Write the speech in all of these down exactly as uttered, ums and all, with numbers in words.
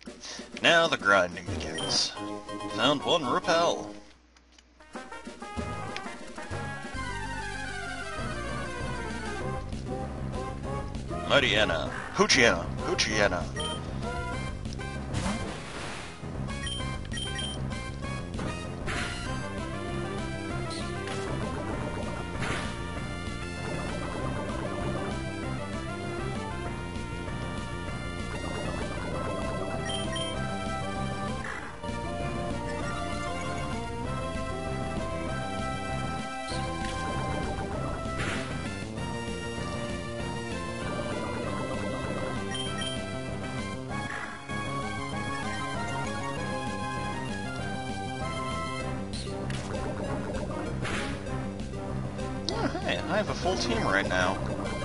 Now the grinding begins. Found one rappel. Mightyana. Hoochiana. Hoochiana. Hey, I have a full team right now.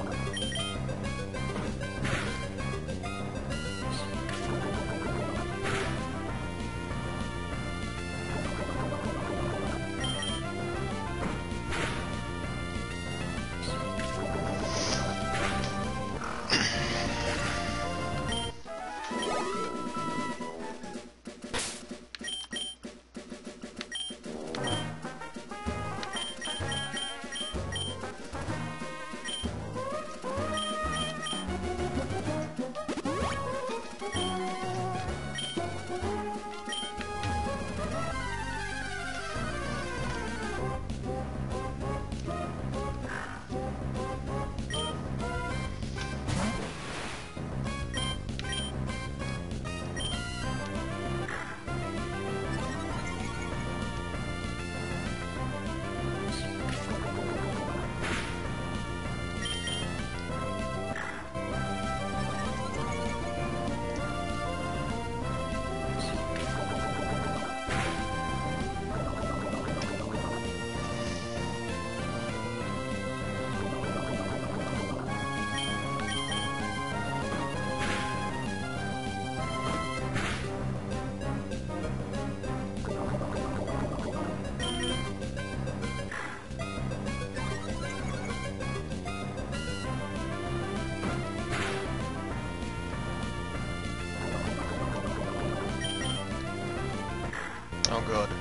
Oh, good.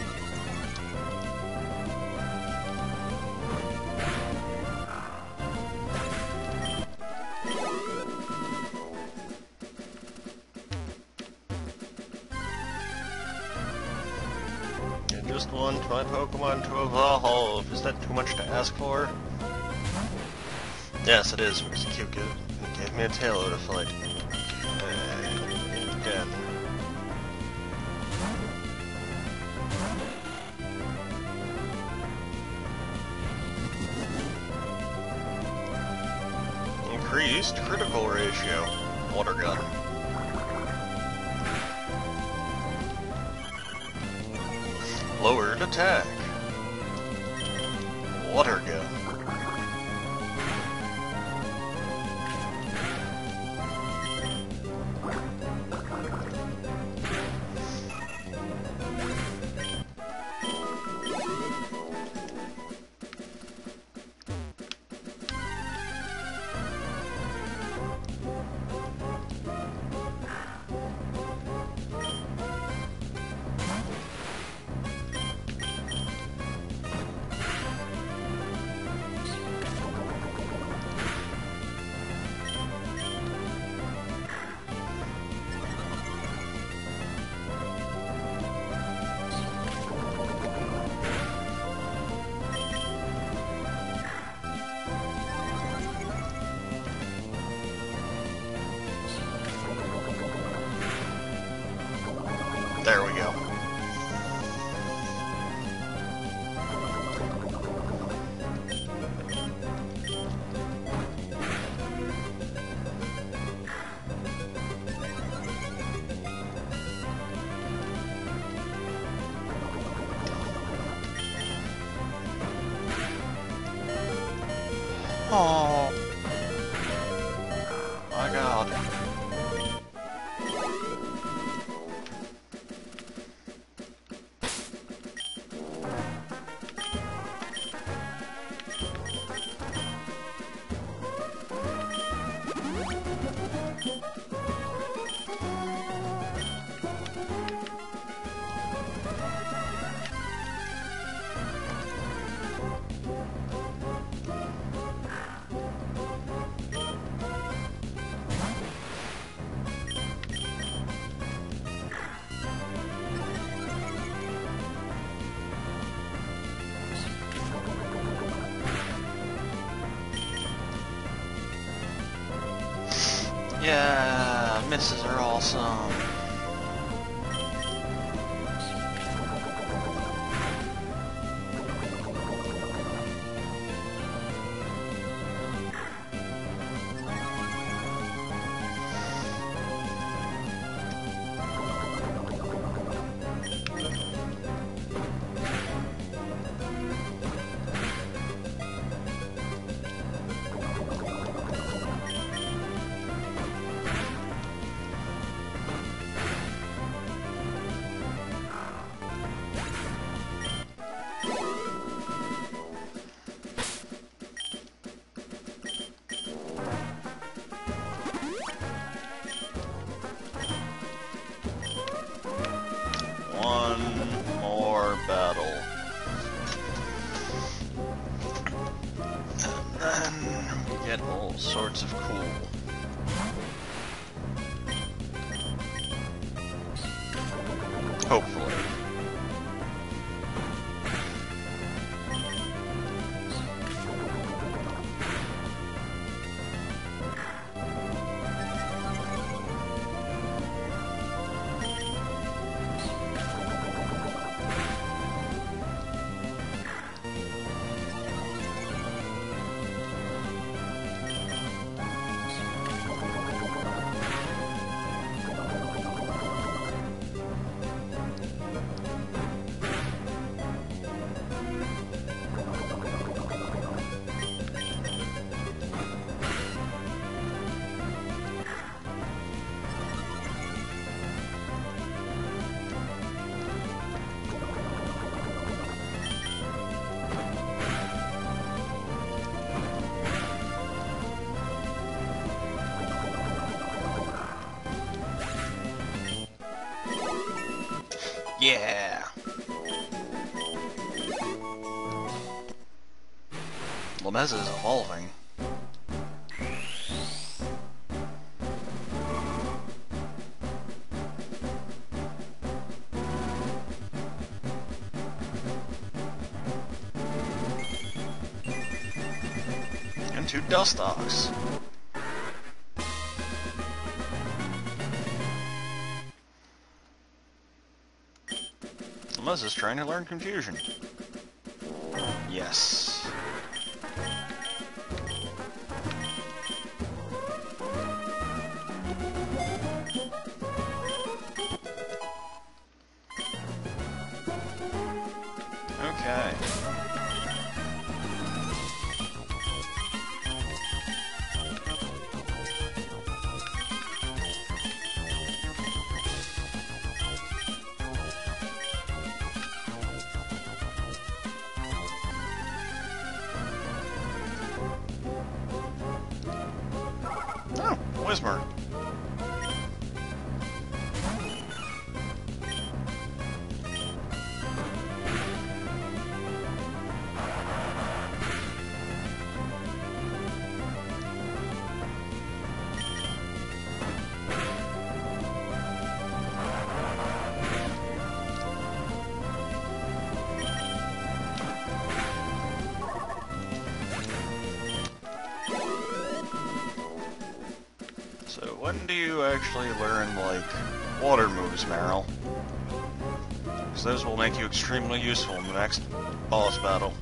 I just want my Pokemon to evolve. Is that too much to ask for? Yes, it is. Because Q gave me a Taillow to fight. Uh, again. Increased critical ratio. Water gun. Lowered attack. Water gun. There we go. Oh my God. Yeah, misses are awesome. One more battle. And then we get all sorts of cool. Hopefully. Yeah! Lameza is evolving. And two Dustox. Lemeza's trying to learn confusion. Yes. Okay. Oh, Whismer. So when do you actually learn, like, water moves, Meryl? Because those will make you extremely useful in the next boss battle.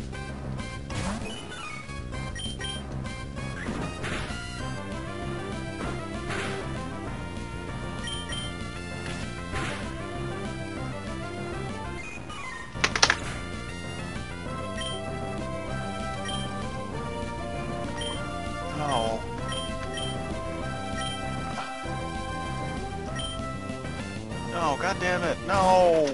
No. No, god damn it, no!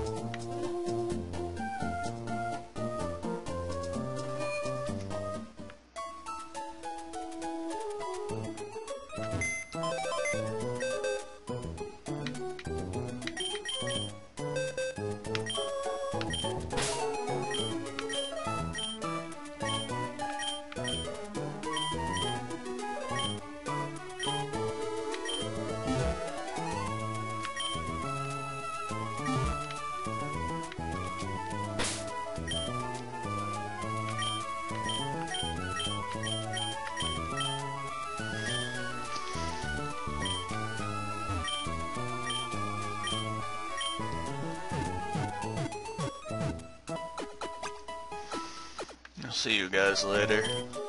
I'll see you guys later.